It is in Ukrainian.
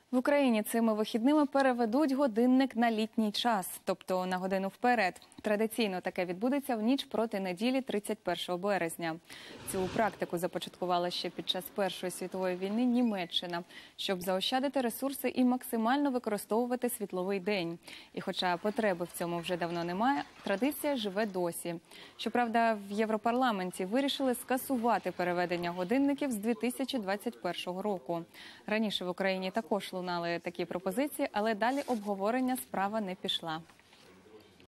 В Україні цими вихідними переведуть годинник на літній час, тобто на годину вперед. Традиційно таке відбудеться в ніч проти неділі 31 березня. Цю практику започаткувала ще під час Першої світової війни Німеччина, щоб заощадити ресурси і максимально використовувати світловий день. І хоча потреби в цьому вже давно немає, традиція живе досі. Щоправда, в Європарламенті вирішили скасувати переведення годинників з 2021 року. Раніше в Україні також лунали такі пропозиції, але далі обговорення справа не пішла.